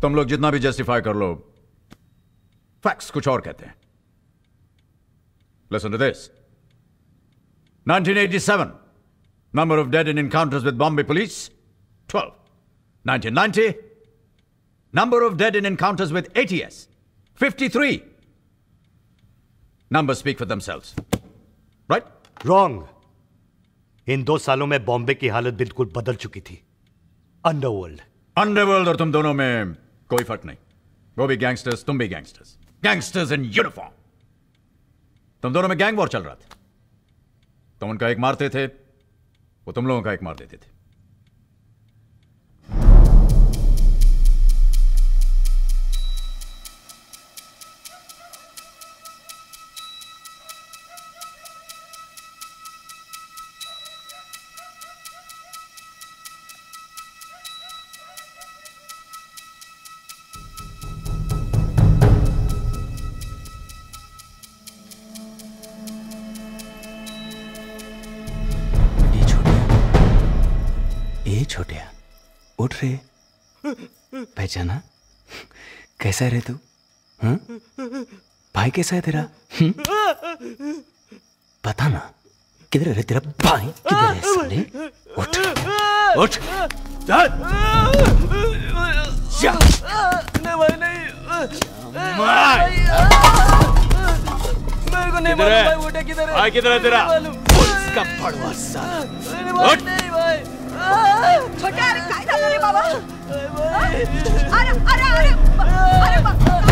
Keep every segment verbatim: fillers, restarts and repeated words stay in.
तुम लोग जितना भी जस्टिफाई कर लो, फैक्ट्स कुछ और कहते हैं। Listen to this. nineteen eighty-seven, number of dead in encounters with Bombay police, twelve. nineteen ninety, number of dead in encounters with A T S, fifty-three. Numbers speak for themselves. Right? Wrong. इन दो सालों में बॉम्बे की हालत बिल्कुल बदल चुकी थी। Underworld underworld और तुम दोनों में कोई फर्क नहीं। वो भी गैंगस्टर्स, तुम भी गैंगस्टर्स। Gangsters in uniform. तुम दोनों में गैंग वॉर चल रहा था। तुम उनका एक मारते थे, वो तुम लोगों का एक मार देते थे। छोटिया उठ रे, पहचाना? कैसा है रे तू? हाँ? भाई कैसा है तेरा? हुँ? बता ना, किधर है रे तेरा भाई? किधर है साले? उठ उठ चल नहीं भाई नहीं, मेरे को नहीं मालूम भाई, वो किधर है? भाई किधर है तेरा? पुलिस का पड़वा साला। उठ छोटे, अरे काय झालं रे बाबा? अरे अरे अरे अरे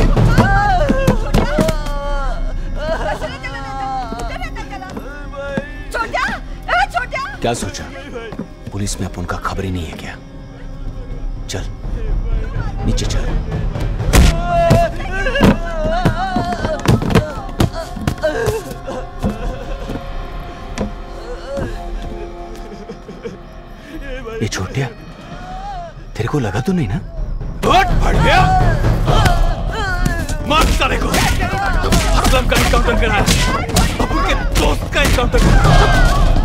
छोटा, ए छोटा, क्या सोचा? पुलिस में अपन का खबर ही नहीं है क्या? चल नीचे चल। ये छोटिया, तेरे को लगा तो नहीं ना? हट फट गया, मार साले को। असलम का एनकाउंटर कराया, अबू के दोस्त का एनकाउंटर कराया।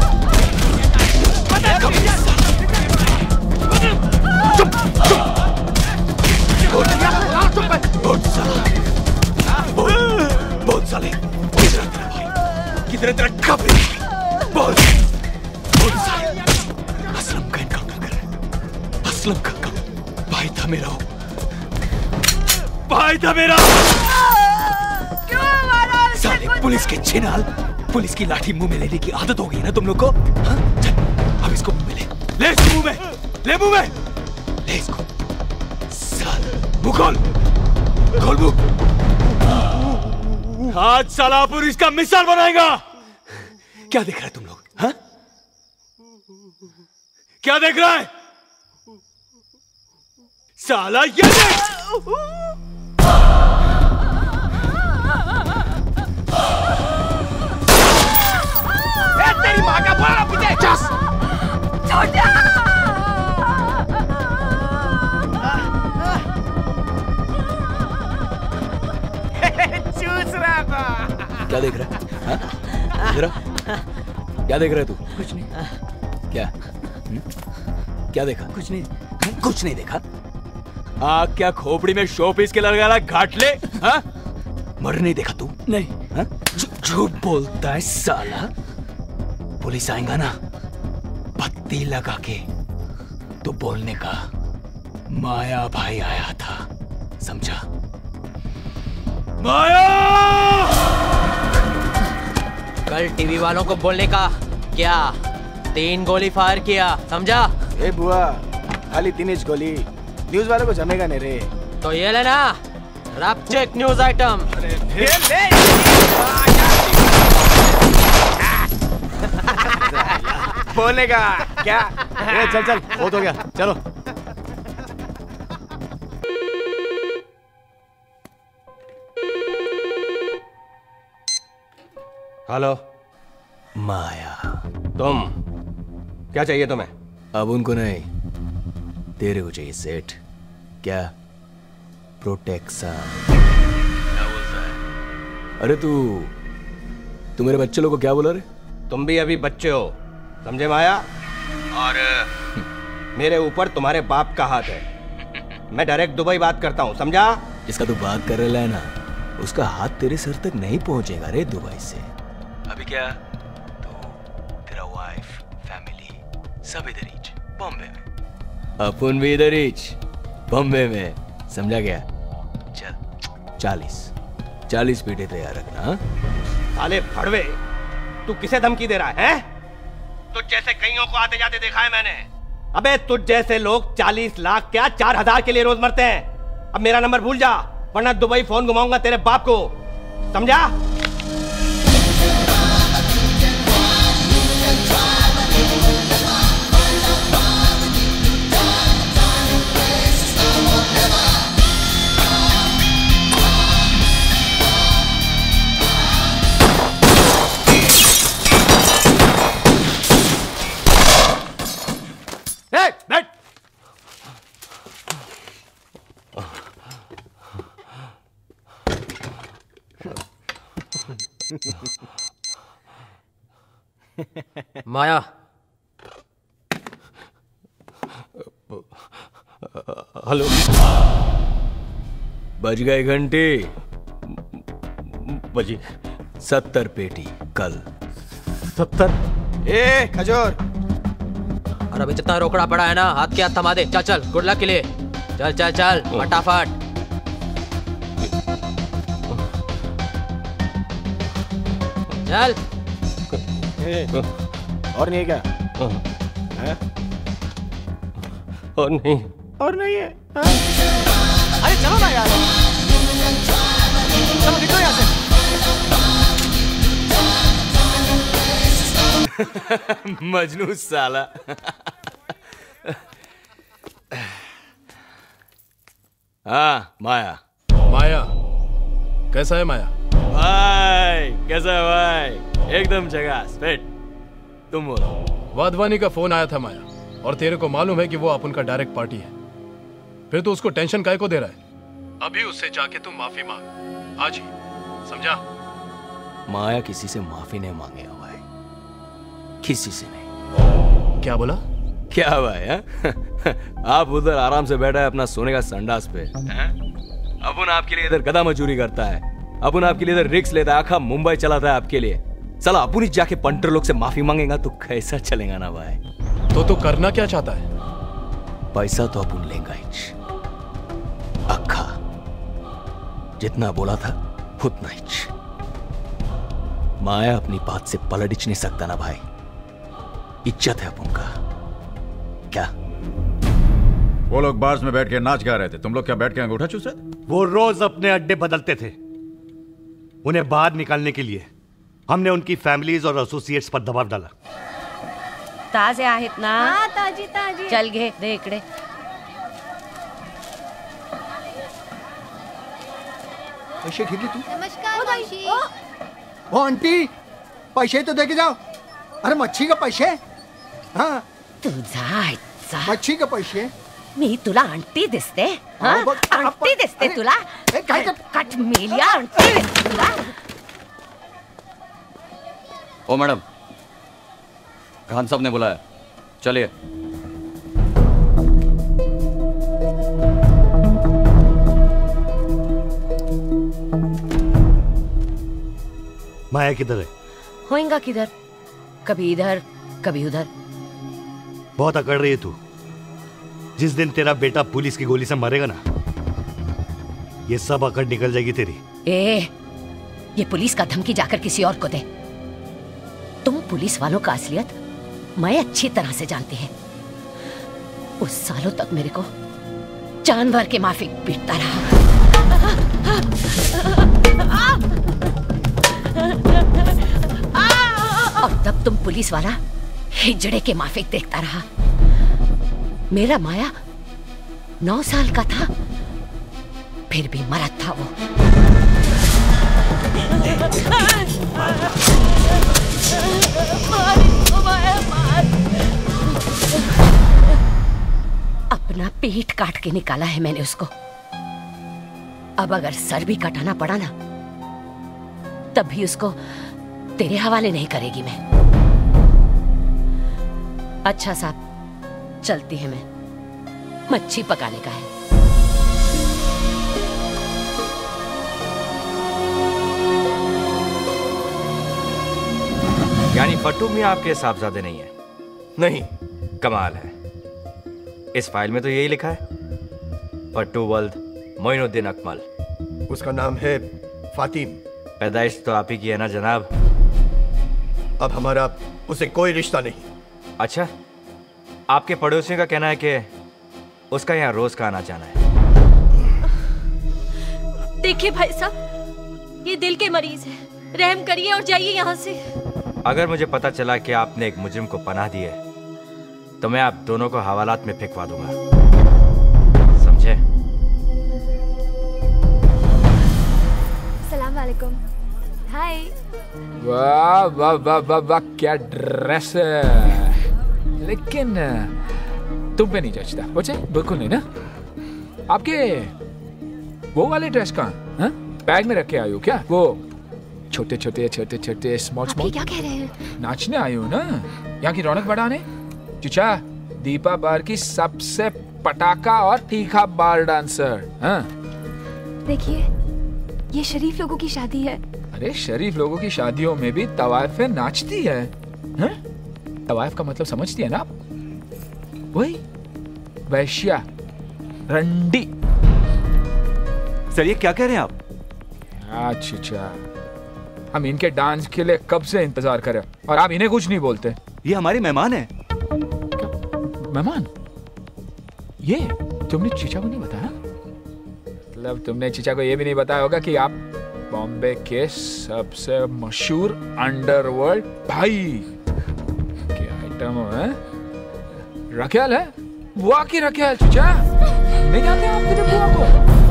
चुप चुप बहुत साला, बहुत साले। किधर है तेरा भाई? किधर है तेरा खबरी? बहुत बहुत साले। असलम का एनकाउंटर कर रहा है। असलम का भाई था मेरा, भाई था मेरा। साले पुलिस के छिनाल, पुलिस की लाठी मुंह में लेने की आदत हो गई है ना तुम लोग को? हाँ? चल अब इसको मुंह में ले, ले इसको मुंह में, ले मुंह में, ले इसको। साल मुंह खोल, खोल मुंह। आज साला पुलिस का मिसाल बनाएगा। क्या देख रहे तुम लोग? हाँ? क्या देख रहा है साला? ये देख, तेरी माँ का बड़ा पीछे। चस छोटा, चूस रहा था। क्या देख रहा है? क्या देख रहा है तू? कुछ नहीं। क्या हुँ? क्या देखा? कुछ नहीं, कुछ नहीं देखा। आग क्या खोपड़ी में शोपीस के लगा घाट ले? हाँ? मर नहीं देखा तू? नहीं। झूठ बोलता है साला। पुलिस आएगा ना, पत्ती लगा के तो बोलने का माया भाई आया था, समझा? माया! कल टीवी वालों को बोलने का क्या? तीन गोली फायर किया, समझा? ए बुआ, खाली तीन इंच गोली, न्यूज वालों को जमेगा नहीं रे। तो ये लेना, रैप चेक न्यूज आइटम। बोलने का क्या? ए, चल चल, बहुत हो गया, चलो। हेलो माया, तुम क्या चाहिए तुम्हें? अब उनको नहीं, तेरे को चाहिए सेठ। क्या? प्रोटेक्शन। क्या बोलता है? अरे तू तू मेरे बच्चे लोगों को क्या बोला रे? तुम भी अभी बच्चे हो, समझे माया? और मेरे ऊपर तुम्हारे बाप का हाथ है। मैं डायरेक्ट दुबई बात करता हूँ, समझा? जिसका तू बात कर रहा है ना, उसका हाथ तेरे सर तक नहीं पहुंचेगा रे दुबई से। अभी क्या तू, तेरा वाइफ, फैमिली सब इधर ही बॉम्बे में, अपन भी इधर ही बॉम्बे में, समझा गया? चल चालीस चालीस पीटे तैयार रखना। साले फड़वे, तू किसे धमकी दे रहा है, है? तुझ जैसे कईयों को आते जाते देखा है मैंने। अबे तुझ जैसे लोग चालीस लाख क्या चार हजार के लिए रोज मरते हैं। अब मेरा नंबर भूल जा, वरना दुबई फोन घुमाऊंगा तेरे बाप को, समझा? बैठ। माया, हेलो। बज गए घंटी। बजी। सत्तर पेटी कल। सत्तर? ए खजूर, और अभी जितना रोकड़ा पड़ा है ना, हाथ के हाथ थमा दे। चल चल, गुड लक के लिए। चल चल चल फटाफट। चल। और नहीं है क्या? है? और नहीं। और नहीं है? हाँ? अरे चलो ना यार, चलो निकलो यहाँ से। मजनू साला। हाँ माया। माया कैसा है माया? भाई कैसा है भाई? एकदम झकास। फिट। तुम बोलो। वाधवानी का फोन आया था माया, और तेरे को मालूम है कि वो अपन का डायरेक्ट पार्टी है, फिर तो उसको टेंशन काहे को दे रहा है? अभी उससे जाके तुम माफी मांग आज ही, समझा? माया किसी से माफी नहीं मांगेगा भाई, किसी से नहीं। क्या बोला? क्या भाई है? आप उधर आराम से बैठा है अपना सोने का संडास पे, अपन आपके लिए इधर गधा मजूरी करता है, अपन आपके लिए इधर रिक्स लेता है, आखा मुंबई चलाता है आपके लिए। साला अपन ही जाके पंटर लोग से माफी मांगेगा तो कैसा चलेगा ना भाई? तो तू करना क्या चाहता है? पैसा तो अपन लेंगा ही, अक्खा जितना बोला था उतना ही। माया अपनी बात से पलट नहीं सकता ना भाई, इज्जत है अपन का। क्या वो लोग बार्स में बैठ के नाच गा रहे थे, तुम लोग क्या बैठ के अंगूठा चूस रहे थे? वो रोज अपने अड्डे बदलते थे। उन्हें बाहर निकालने के लिए हमने उनकी फैमिलीज और एसोसिएट्स पर दबाव डाला। ताजे आहेत ना? हाँ ताजी ताजी। चल घे दे इकडे। पैसे घेतले तू? नमस्कार मावशी। ओ आंटी, पैसे तो दे के जाओ। अरे मच्छी का पैसे? हाँ तुझा मच्छी का पैसे? मी तुला आंटी दिसते? हाँ? आंटी दिसते तुला? काय कट मेलिया आंटी दिसते तुला? ओ मैडम, खान साहब ने बुलाया, चलिए। माया किधर है? होएगा किधर? कभी इधर कभी उधर। बहुत अकड़ रही है तू। जिस दिन तेरा बेटा पुलिस की गोली से मरेगा ना, ये सब अकड़ निकल जाएगी तेरी। ए, ये पुलिस का धमकी जाकर किसी और को दे। तुम पुलिस वालों का असलियत मैं अच्छी तरह से जानती है। उस सालों तक मेरे को जानवर के माफिक पीटता रहा, और तब तुम पुलिस वाला हिजड़े के माफिक देखता रहा। मेरा माया नौ साल का था, फिर भी मरद था वो। अपना पेट काट के निकाला है मैंने उसको। अब अगर सर भी कटाना पड़ा ना, तब भी उसको तेरे हवाले नहीं करेगी मैं। अच्छा साहब, चलती है मैं, मच्छी पकाने का है। पट्टू मियाँ आपके साहबजादे नहीं है? नहीं। कमाल है। इस फाइल में तो यही लिखा है, पट्टू वल्द मोइनुद्दीन अकमल। उसका नाम है फातिम। पैदाइश तो आप ही की है ना जनाब? अब हमारा उसे कोई रिश्ता नहीं। अच्छा, आपके पड़ोसियों का कहना है कि उसका यहाँ रोज का आना जाना है। देखिए भाई साहब, ये दिल के मरीज है, रहम करिए और जाइए यहाँ से। अगर मुझे पता चला कि आपने एक मुजरिम को पनाह दी है तो मैं आप दोनों को हवालात में फेंकवा दूंगा, समझे? सलाम वालेकुम। हाय। वाह वाह वाह वाह वाह, क्या ड्रेस है। लेकिन तुम पे नहीं जचता। बच्चे बिल्कुल नहीं ना। आपके वो वाले ड्रेस कहाँ? बैग में रख के आई हो क्या? वो छोटे छोटे छोटे छोटे स्मॉल स्मॉल। क्या कह रहे हैं? नाचने आई हो ना, यहाँ की रौनक बढ़ाने। चुचा दीपा बार की सबसे पटाखा और तीखा बार डांसर। हाँ देखिए, ये शरीफ लोगों की शादी है। अरे शरीफ लोगों की शादियों में भी तवाइफें नाचती है। हाँ? तवाइफ का मतलब समझती है ना आप? वही वैश्या, रंडी। सर ये क्या कह रहे हैं आप? अच्छा, हम इनके डांस के लिए कब से इंतजार करें और आप इन्हें कुछ नहीं बोलते। ये हमारे मेहमान हैं। मेहमान? ये तुमने चीचा को नहीं बताया? मतलब तुमने चीचा को ये भी नहीं बताया होगा कि आप बॉम्बे के सबसे मशहूर अंडरवर्ल्ड भाई के आइटम है। रखेल है? बुआ की रखेल। चीचा नहीं जानते आप तेरे बुआ को?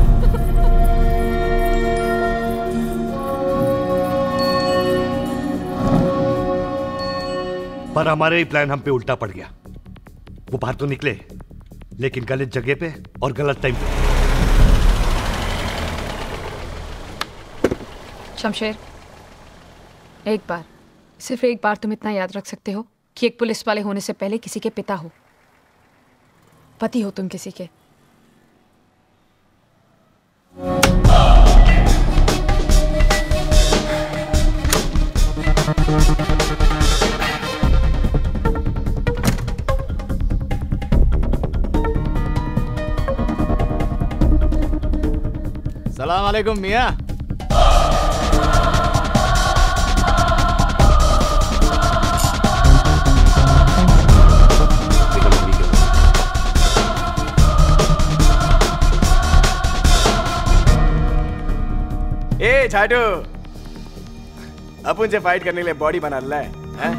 पर हमारे ही प्लान हम पे उल्टा पड़ गया। वो बाहर तो निकले, लेकिन गलत जगह पे और गलत टाइम पे। शमशेर, एक बार, सिर्फ एक बार तुम इतना याद रख सकते हो कि एक पुलिस वाले होने से पहले किसी के पिता हो, पति हो तुम किसी के। सलाम वालेकुम मियाँ। ए छाटू, अपन से फाइट करने के लिए बॉडी बना ला है, हैं?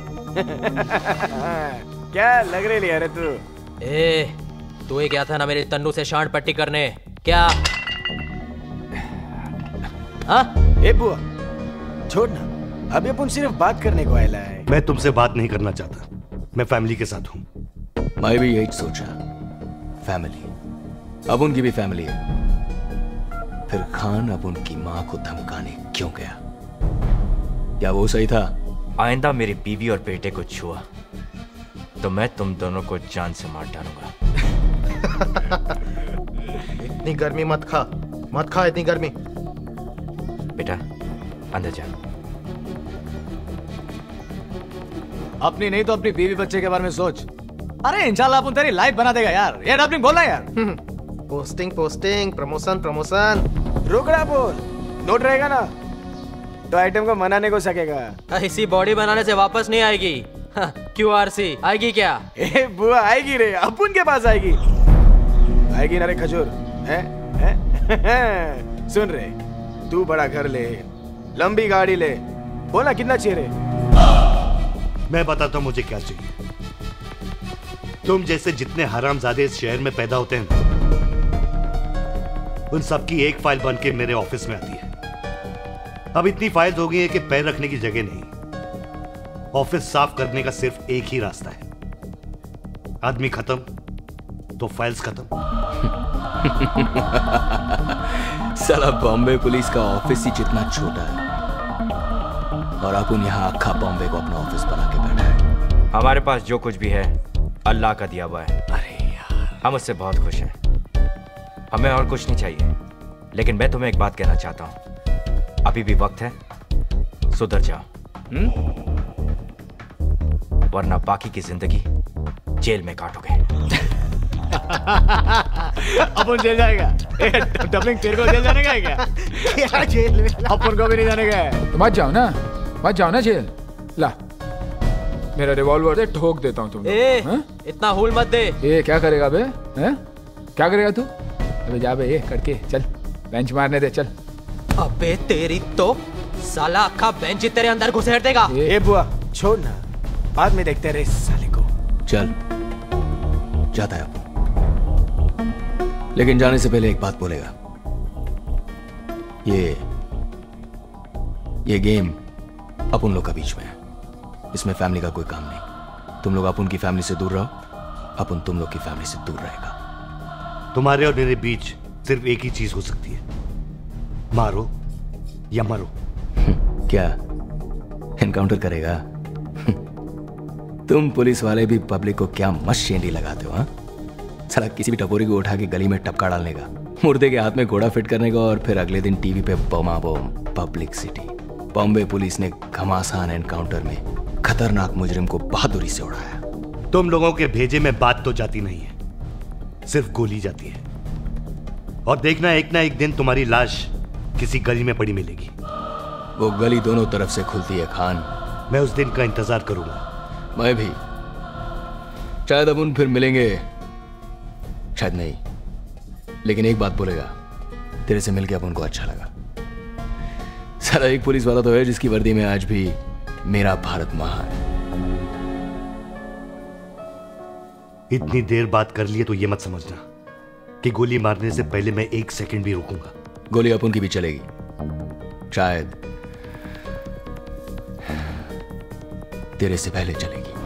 क्या लग रही है रे तू? ए, तू ही गया था ना मेरे तन्नू से शांड पट्टी करने, क्या? हाँ? ए बुआ, छोड़ ना, अभी अपन सिर्फ बात करने को आया है। मैं तुमसे बात नहीं करना चाहता, मैं फैमिली के साथ हूँ। मैं भी यही सोचा, फैमिली। अब उनकी भी फैमिली है। फिर खान अब उनकी माँ को धमकाने क्यों गया? क्या वो सही था? आइंदा मेरी बीवी और बेटे को छुआ तो मैं तुम दोनों को जान से मार डालूंगा। इतनी गर्मी मत खा, मत खा इतनी गर्मी। बेटा अंदर जा। अपनी नहीं तो अपनी बीवी बच्चे के बारे में सोच। अरे इंशाल्लाह अपन तेरी लाइफ बना देगा यार। ये डबलिंग बोलना यार। Posting posting, promotion promotion. रोकड़ा बोल, नोट रहेगा ना तो आइटम को मनाने को सकेगा। इसी बॉडी बनाने से वापस नहीं आएगी। क्यू आर सी आएगी क्या? ए बुआ आएगी रे, अपन के पास आएगी। आएगी ना रे खजूर, हैं? हैं? सुन रे, तू बड़ा घर ले, लंबी गाड़ी ले, बोला कितना चाहिए रे? मैं बताता हूं मुझे क्या चाहिए। तुम जैसे जितने हरामजादे इस शहर में पैदा होते हैं, उन सबकी एक फाइल बन के मेरे ऑफिस में आती है। अब इतनी फाइल्स हो गई है कि पैर रखने की जगह नहीं। ऑफिस साफ करने का सिर्फ एक ही रास्ता है, आदमी खत्म तो फाइल्स खत्म। साला बॉम्बे पुलिस का ऑफिस ही जितना छोटा है और अपन यहाँ अक्खा बॉम्बे को अपना ऑफिस बना के बैठा है। हमारे पास जो कुछ भी है अल्लाह का दिया हुआ है। अरे यार, हम उससे बहुत खुश हैं। हमें और कुछ नहीं चाहिए। लेकिन मैं तुम्हें एक बात कहना चाहता हूँ, अभी भी वक्त है, सुधर जाओ। हुँ? वरना बाकी की जिंदगी जेल में काटोगे। अपन जेल जाएगा? डबलिंग तेरे को जेल जाने का है क्या? क्या जेल में? अपन को भी नहीं जाने का है। तो मत जाओ ना, मत जाओ ना जेल। ला मेरा रिवॉल्वर से ठोक देता हूँ तुम। ए, इतना हुल मत दे। ए क्या करेगा बे? हैं? क्या करेगा तू? अबे जा बे, ये करके चल, बेंच मारने दे, चल। अबे तेरी तो साला अक्खा बेंच तेरे अंदर घुसेड़ देगा। ए बुआ छोड़ ना, बाद में देखते रहे साले को। चल जाता है अपन, लेकिन जाने से पहले एक बात बोलेगा। ये ये गेम अपन लोग का बीच में है, इसमें फैमिली का कोई काम नहीं। तुम लोग अपन की फैमिली से दूर रहो, अपन तुम लोग की फैमिली से दूर रहेगा। तुम्हारे और मेरे बीच सिर्फ एक ही चीज हो सकती है, मारो या मरो। क्या एनकाउंटर करेगा? तुम पुलिस वाले भी पब्लिक को क्या मस्त शेंडी लगाते हो? हाँ, साला किसी भी टपोरी को उठा के गली में टपका डालने का, मुर्दे के हाथ में घोड़ा फिट करने का, और फिर अगले दिन टीवी पे बमा बम पब्लिसिटी। बॉम्बे पुलिस ने घमासान एनकाउंटर में खतरनाक मुजरिम को बहादुरी से उड़ाया। तुम लोगों के भेजे में बात तो जाती नहीं है, सिर्फ गोली जाती है। और देखना एक ना एक दिन तुम्हारी लाश किसी गली में पड़ी मिलेगी। वो गली दोनों तरफ से खुलती है खान। मैं उस दिन का इंतजार करूंगा। मैं भी। शायद अपन फिर मिलेंगे, शायद नहीं, लेकिन एक बात बोलेगा, तेरे से मिलके अपन को अच्छा लगा। साला एक पुलिस वाला तो है जिसकी वर्दी में आज भी मेरा भारत महान है। इतनी देर बात कर लिए तो ये मत समझना कि गोली मारने से पहले मैं एक सेकंड भी रुकूंगा। गोली अपन की भी चलेगी, शायद तेरे से पहले चलेगी।